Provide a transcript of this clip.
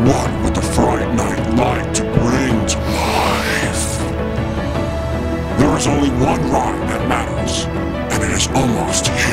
What would the Fright Night like to bring to life? There is only one ride that matters, and it is almost here.